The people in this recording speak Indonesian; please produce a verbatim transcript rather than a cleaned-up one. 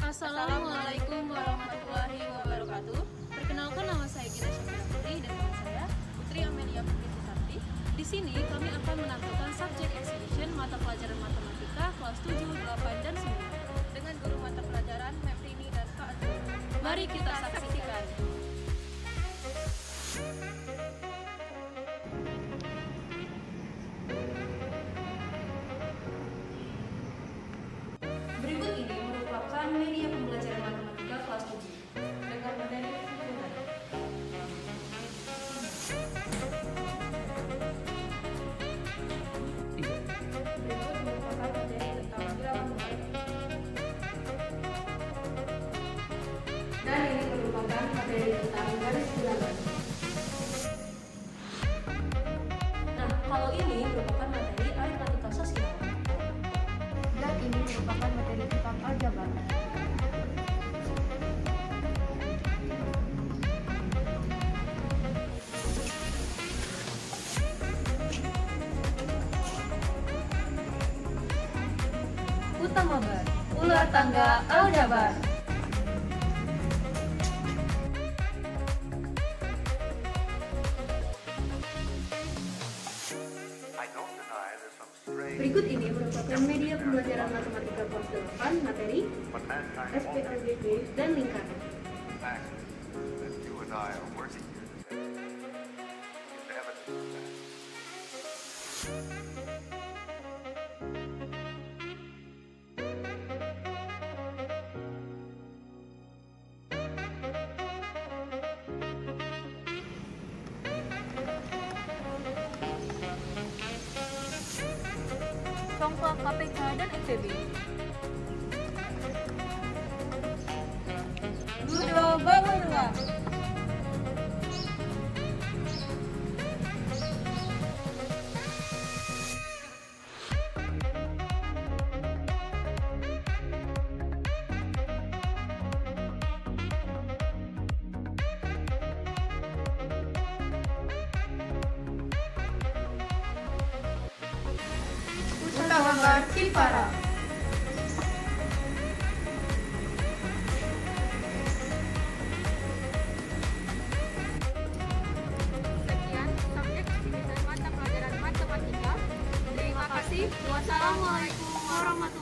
Assalamualaikum warahmatullahi wabarakatuh. Perkenalkan, nama saya Gina Syafira Putri dan teman saya Putri Amelia Putri Sakti. Di sini kami akan menampilkan subjek exhibition mata pelajaran matematika kelas tujuh, delapan, dan sembilan dengan guru mata pelajaran Mevrini dan Kak Azul. Mari kita saksikan. Berikut ini merupakan media pembelajaran matematika kelas tujuh dengan materi lingkungan. Berikut merupakan materi tentang bilangan mulai. Dan ini merupakan materi tentang garis bilangan. Nah, kalau ini merupakan materi aritmatika sosial. Dan ini merupakan materi tentang aljabar. Utama bar, ular tangga aljabar. Berikut ini merupakan media pembelajaran matematika kelas delapan materi S P L G B dan lingkaran. Contoh K P K dan F T B. Gudo bangun ruang. Utama Cipara. Sekian subjek exhibition mata pelajaran matematika. Terima kasih. Wassalamualaikum warahmatullahi wabarakatuh.